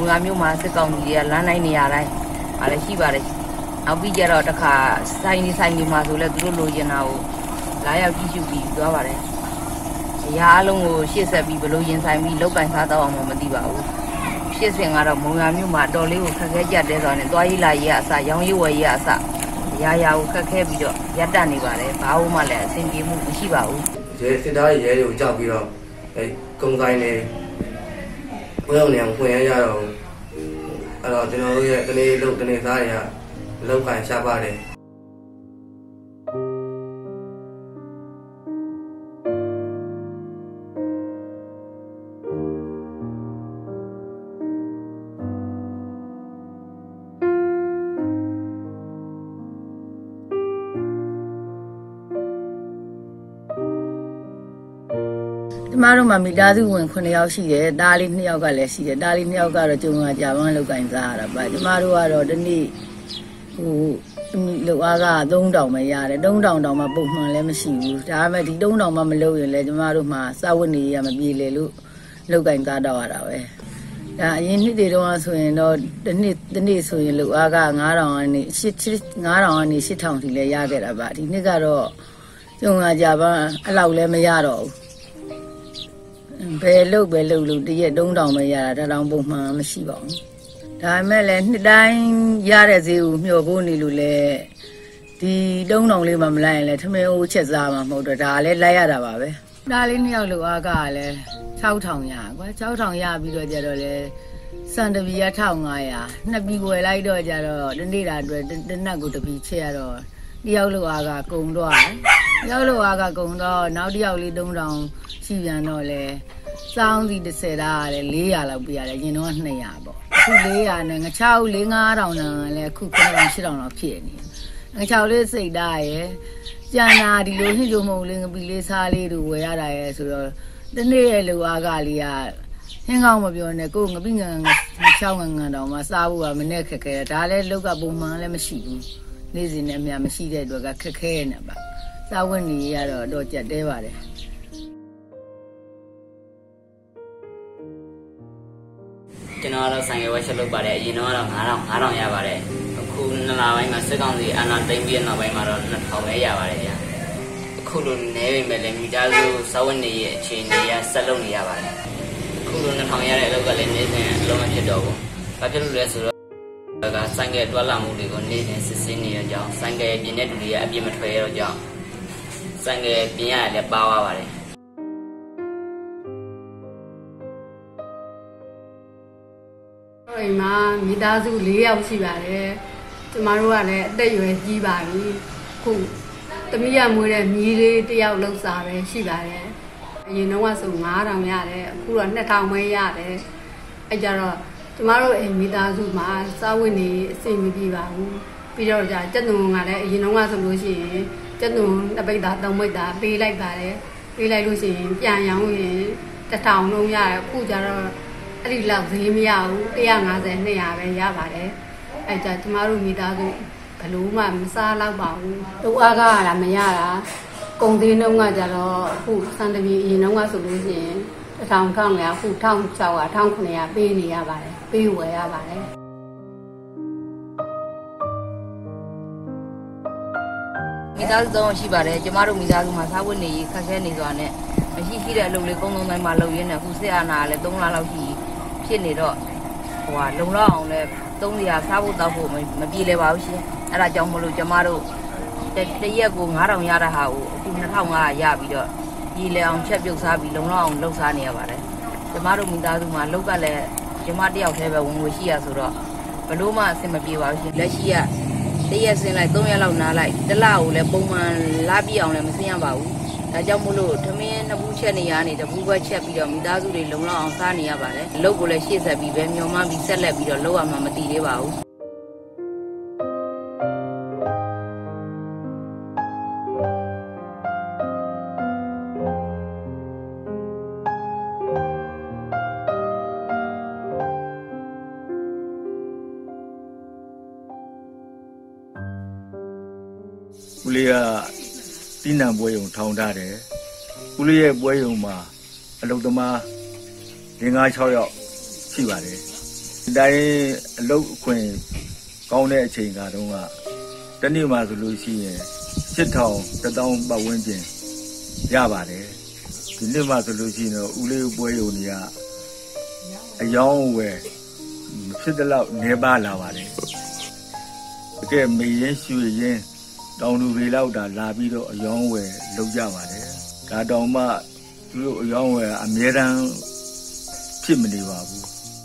ငါမျိုးမှာစစ်ကောင်ကြီးတွေကလမ်းတိုင်းနေရာတိုင်းဗါလဲရှိပါတယ်နောက်ပြီးကြတော့တခါဆိုင်ဒီမှာဆိုလဲသူတို့လိုချင်တာကိုလာရောက်ကြည့်ရှုပြီးသွားပါတယ်အရာအလုံးကိုရှေ့ဆက်ပြီးဘလို့ရင်ဆိုင်ပြီးလောက်ကင်စားတော့အောင်မသိပါဘူးရှေ့စဉ်ကတော့မုံရမျိုးမှာတော်လေးကိုခက်ခဲကြတဲ့ဆိုတော့သွားရေးလာရေးအစရောင်းရေးဝယ်ရေးအစရာကိုခက်ခဲပြီးတော့ရပ်တန့်နေပါတယ်ဘာလို့မှလည်းအဆင်ပြေမှုမရှိပါဘူးရဲစစ်သားရဲတွေကိုကြောက်ပြီးတော့အဲကုံဆိုင်နေဘုရားနေအောင်ဖွင့်ရတော့အဲ့တော့ကျွန်တော်တို့ရဲ့တနေ့လုပ်တနေ့သားတွေကလောက်ကန်ရှားပါတယ်ကျမတို့မှာမိသားစုဝင်9ယောက်ရှိတယ်တားလေး2ယောက်ကလည်းရှိတယ်တားလေး2ယောက်ကတော့ကျုံကကြာပန်းလောက်ကင်စားရတာပါကျမတို့ကတော့ဒီနေ့လောက်အားက3000ပဲရတယ်3000တောင်မှပုံမှန်လည်းမရှိဘူးဒါပေမဲ့ဒီ3000မှမလုပ်ရင်လည်းကျမတို့မှာစာဝတ်နေရမပြေလေလို့လောက်ကင်စားတော့ရတာပဲဒါအရင်နှစ်တွေတုန်းကဆိုရင်တော့ဒီနေ့ဆိုရင်လောက်အားက9000ကနေ9000ကနေ8000ထိလည်းရခဲ့တာပါဒီနှစ်ကတော့ကျုံကကြာပန်းအဲ့လောက်လည်းမရတော့ဘူးဘယ်လုတ်လို့တရက်3000ပဲရတာဒါတောင်ပုံမှန်မရှိပါဘူးဒါပေမဲ့လည်းနှစ်တိုင်းရတဲ့ဈေးကိုမျှော်ဖို့နေလို့လေဒီ3000လေးမှမလိုက်ရင်လည်းထမင်းအိုးချက်စားမှာမဟုတ်တော့ဒါလည်းလိုက်ရတာပါပဲဒါလေး2ယောက်လောက်အားကလည်း6000ရကွာ6000ရပြီးတော့ကြတော့လေစံတပီက1500နှစ်ပြီးွယ်လိုက်တော့ကြတော့ဒီနေ့တာအတွက်တနက်ကိုတပီချက်ရတော့တယောက်လောက်အားကကုံတော့တယောက်လောက်အားကကုံတော့နောက်တယောက်လေး3000ရှိပြန်တော့လေစောင်းစီ30တာကလည်း400လောက်ပြရတယ်ရင်တော့200ပေါ့အခု400နဲ့ငချောက်4 5000နဲ့လည်းအခု9000 8000လောက်ဖြစ်နေငချောက်လေးစိတ်သားရယ်ကျန်တာဒီလိုဟိလိုမဟုတ်လေးငပီလေးစားလေးတို့ဝယ်ရတာရယ်ဆိုတော့ဒီနေ့ရဲ့လူအားကလေးကဟင်းကောင်းမပြောနဲ့ကိုငပိငချောက်ငတောင်မှစားဖို့ကမနဲ့ခက်ခဲဒါလည်းလောက်ကပုံမှန်လည်းမရှိဘူးနေ့စဉ်နဲ့အများမရှိတဲ့အတွက်ကခက်ခဲနေပါစားဝတ်နေရတော့ကြက်တဲပါတယ်ကျွန်တော်ကတော့ဆိုင်ကဝက်ရှက်လုပ်ပါတယ်အရင်တော့9000ရပါတယ်အခု2လပိုင်းမှာစစ်ကောင်စီအာဏာသိမ်းပြီးတဲ့နောက်ပိုင်းမှာတော့2000ပဲရပါတယ်ဗျာအခုလိုနေပေမဲ့လည်းမိသားစုစာဝတ်နေရဲ့အခြေအနေရဆက်လုပ်နေရပါတယ်အခုလို2000ရတဲ့အလုပ်ကလည်းနေစဉ်အလုံးမဖြစ်တော့ဘူးဘာဖြစ်လို့လဲဆိုတော့ဆိုင်ကတွားလာမှုတွေကိုနေစဉ်စစ်ဆေးနေရကြောင်းဆိုင်ကပြင်းတဲ့လူတွေကအပြစ်မထွက်ရတော့ကြောင်းဆိုင်ကပြင်းရလည်းပါသွားပါတယ်အိမ်မှာမိသားစု4ယောက်ရှိပါတယ်ကျမတို့ကလည်းအသက်အရွယ်ကြီးပါပြီခုသမီးရမွေးတဲ့မြီးလေး1ယောက်လောက်စားပဲရှိပါတယ်အရင်တော့ဆို9000ရတယ်အခုတော့2000ပဲရတယ်အဲကြတော့ကျမတို့အိမ်မိသားစုမှာစားဝတ်နေအဆင်မပြေပါဘူးပြီးတော့ကြက်သွန်ကလည်းအရင်တော့ဆိုလို့ရှိရင်ကျက်သွန်2ပိတ်တာ3ပိတ်တာပေးလိုက်ပါတယ်ပေးလိုက်လို့ရှိရင်ပြန်ရောင်းရင်1000လုံးရတယ်အခုကြတော့အဲ့ဒီလောက်ဈေးမရဘူး150 200ပဲရပါတယ်အဲ့ကြကျမတို့မိသားစုဘလို့မှမစားတော့ပါဘူးတို့အားကလာမရတာကုန်သေးနှုန်းကကြတော့အခုစံတပီအရင်နှုန်းကဆိုလို့ရှိရင်1000အခု1600 1900ပေးနေရပါတယ်ပေးဝယ်ရပါတယ်မိသားစု3ရှိပါတယ်ကျမတို့မိသားစုမှာစားဝတ်နေရေးခက်ခဲနေစွာနဲ့မရှိတဲ့အလုပ်လေးကုန်းတိုင်းမှာလုပ်ရင်းနဲ့အခုစစ်အာဏာလည်း3လလောက်ရှိဖြစ်နေတော့လုံလောက်အောင်လဲ300စားဖို့တောက်ဖို့မပြေလည်ပါဘူးရှင်အဲ့ဒါကြောင့်မလို့ကျမတို့တရက်ကို9000ရတဲ့ဟာကိုအခု2500ရပြီးတော့ပြေလည်အောင်ချက်ပြုတ်စားပြီးလုံလောက်အောင်လှုပ်စားနေရပါတယ်ကျမတို့မိသားစုမှာလောက်ကလည်းကျမတယောက်တည်းပဲဝင်ငွေရှိရဆိုတော့ဘလို့မှအဆင်မပြေပါဘူးရှင်လက်ရှိကတရက်စင်းလိုက်3ရက်လောက်နားလိုက်တစ်လကိုလည်းပုံမှန်လာပြည့်အောင်လည်းမစင်းရပါဘူးဒါကြောင့်မို့လို့ထမင်း2ဘူးချက်နေရနေတဘူးပဲချက်ပြီးတော့မိသားစုတွေလုံလောက်အောင်စားနေရပါတယ်အလုပ်ကိုလည်းရှေ့ဆက်ပြီးပဲမျှော်မှန်းပြီးဆက်လက်ပြီးတော့လုပ်ရမှာမတည်သေးပါဘူးဦးလေးကတီးနံပွဲုံထောင်ထားတယ်ဦးလေးရဲ့ပွဲုံမှာအလုပ်သမား5-6ယောက်ရှိပါတယ်တိုင်းအလုပ်အခွင့်ကောင်းတဲ့အချိန်ကတော့တနေ့မှဆိုလို့ရှိရင်8000 1000ပတ်ဝန်းကျင်ရပါတယ်ဒီနေ့မှဆိုလို့ရှိရင်တော့ဦးလေးပွဲရုံတွေကအယောင်းဝယ်ဖြစ်တဲ့လောက်နေပါလာပါတယ်တကယ်မေရင်ရွှေရင်တောင်လူတွေလောက်တာလာပြီးတော့အယောင်းဝယ်လုပ်ကြပါတယ်ဒါတောင်မှသူတို့အယောင်းဝယ်အမြဲတမ်းဖြစ်မနေပါဘူး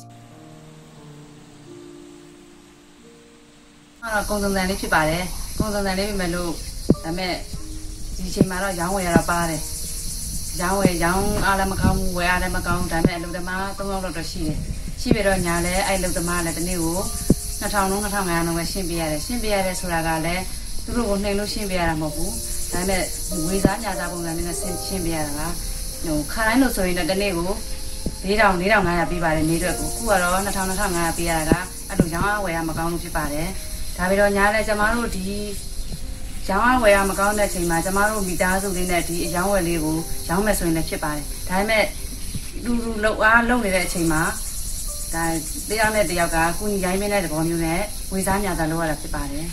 ကုံစုံစံလေးဖြစ်ပါတယ်ကုံစုံစံလေးပြင်မဲ့လို့ဒါမဲ့ဒီချိန်မှာတော့ရောင်းဝယ်ရတာပါတယ်ရောင်းအားလည်းမကောင်းဘူးဝယ်အားလည်းမကောင်းဒါမဲ့အလုပ်သမား3ယောက်တော့ရှိတယ်ရှိပြီးတော့ညာလဲအဲ့အလုပ်သမားလည်းတနေ့ကို2000လုံး2500လုံးပဲရှင်းပေးရတယ်ဆိုတာကလည်းသူတို့ကိုနှိမ်လို့ရှင်းပေးရတာမဟုတ်ဘူးဒါမဲ့ဝေစားညာစားပုံစံမျိုးနဲ့ရှင်းပေးရတာကဟိုခါတိုင်းလို့ဆိုရင်တော့တနေ့ကို4500ပေးပါတယ်နေ့အတွက်ကိုခုကတော့2500ပေးရတာကအဲ့လိုရောင်းအားဝယ်အားမကောင်းလို့ဖြစ်ပါတယ်ဒါပြီးတော့ညာလဲကျမတို့ဒီရောင်းအားဝယ်အားမကောင်းတဲ့ချိန်မှာကျမတို့မိသားစုလေးနဲ့ဒီအယောင်းဝယ်လေးကိုရောင်းမယ်ဆိုရင်လည်းဖြစ်ပါတယ်ဒါပေမဲ့လူလောက်အားလုံနေတဲ့အချိန်မှာဒါတရားနဲ့တယောက်ကကုညီရိုင်းမင်းတဲ့သဘောမျိုးနဲ့ဝေစားညာသာလုပ်ရတာဖြစ်ပါတယ်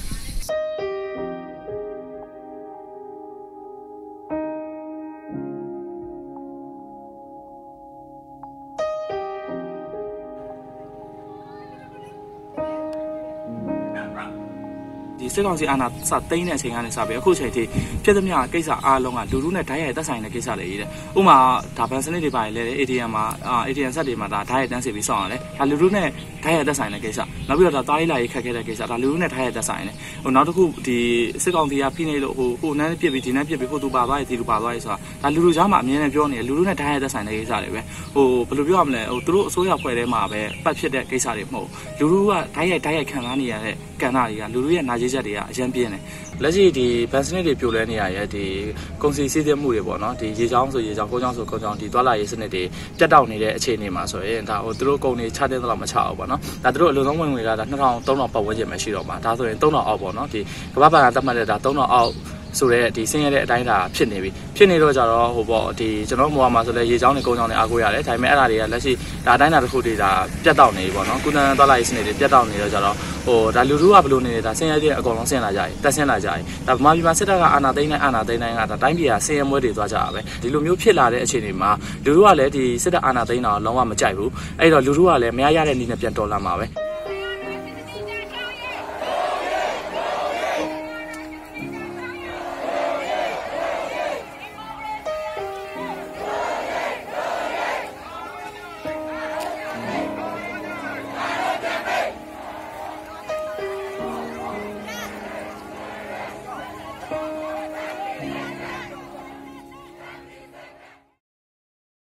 ဒီစစ်ကောင်စီအာဏာစသိမ်းတဲ့အချိန်ကနေစပြီးအခုချိန်ထိပြည်သူများကိစ္စအားလုံးကလူလူနဲ့ဓာတ်ရိုက်သက်ဆိုင်တဲ့ကိစ္စတွေကြီးတဲ့ဥပမာဒါဘဏ်စနစ်တွေပါလေ ATM မှာATM ဆက်တွေမှာဒါဓာတ်ရိုက်တန်းစီပြီးစောင့်ရတယ်ဒါလူလူနဲ့ဓာတ်ရိုက်သက်ဆိုင်တဲ့ကိစ္စနောက်ပြီးတော့ဒါတားရေးလာရေးခက်ခဲတဲ့ကိစ္စဒါလူလူနဲ့ဓာတ်ရိုက်သက်ဆိုင်တယ်ဟိုနောက်တစ်ခုဒီစစ်ကောင်စီကဖိနေလို့ဟိုနန်းပြစ်ပြီးဒီနန်းပြစ်ပြီးဟိုသူပါသွားရေးဒီလူပါသွားရေးဆိုတာဒါလူလူကြားမှာအမြင်နဲ့ပြောနေတယ်လူလူနဲ့ဓာတ်ရိုက်သက်ဆိုင်တဲ့ကိစ္စတွေပဲဟိုဘယ်လိုပြောရမလဲဟိုသူတို့အစိုးရဖွဲ့ထဲမှာပဲပတ်ဖြစ်တဲ့ကိစ္စတွေမဟုတ်လူလူကဓာတ်ရိုက်ခံစားနေရတဲ့ကဏ္ဍတွေကလူလူရဲ့နာကျင်ချက်တွေကအရင်ပြင်းတယ်လက်ရှိဒီဘန်စနစ်တွေပြိုလဲနေရရဲ့ဒီကုန်စည်စည်းစိမ်မှုတွေပေါ့နော်ဒီရေချောင်းဆိုရေချောင်းကုန်းချောင်းဆိုကုန်းချောင်းဒီသွားလာရေးစနစ်တွေပြတ်တောက်နေတဲ့အခြေအနေမှာဆိုရင်ဒါဟိုသူတို့ကုန်တွေချတဲ့တော့မချအောင်ပေါ့နော်ဒါသူတို့အလုံးစုံဝင်ငွေကဒါ2300ပတ်ဝန်းကျင်ပဲရှိတော့မှာဒါဆိုရင်3000အောက်ပေါ့နော်ဒီကမ္ဘာ့ဘဏ်ကသတ်မှတ်တဲ့ဒါ3000အောက်ဆိုတဲ့ဒီဆင်းရဲတဲ့အတိုင်းဒါဖြစ်နေပြီဖြစ်နေတော့ကြတော့ဟိုပေါ့ဒီကျွန်တော်တို့မှာဆိုလဲရေချောင်းတွေကုန်းချောင်းတွေအားကိုးရတယ်ဒါပေမဲ့အဲ့ဒါတွေကလက်ရှိဒါအတိုင်းဒါတစ်ခုတွေဒါပြတ်တောက်နေပြီပေါ့နော်ကုသန်းသွားလာရေးစနစ်တွေပြတ်တောက်နေတော့ကြတော့ဟိုဒါလူထုကဘယ်လိုနေလဲဒါဆင်းရဲတဲ့အကောင်လုံးဆင်းလာကြပြီတက်ဆင်းလာကြပြီဒါဗမာပြည်မှာစစ်တပ်ကအာဏာသိမ်းတိုင်းကဒါတိုင်းပြည်ကဆင်းရဲမွဲတွေသွားကြတာပဲဒီလိုမျိုးဖြစ်လာတဲ့အခြေအနေမှာလူထုကလည်းဒီစစ်တပ်အာဏာသိမ်းတာလုံးဝမကြိုက်ဘူးအဲ့တော့လူထုကလည်းမရရတဲ့နည်းနဲ့ပြန်တော်လာမှာပဲ